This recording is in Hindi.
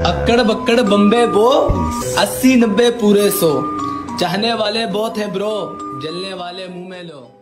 अक्कड़ बक्कड़ बम्बे वो 80-90 पूरे 100। चाहने वाले बहुत है ब्रो, जलने वाले मुंह में लो।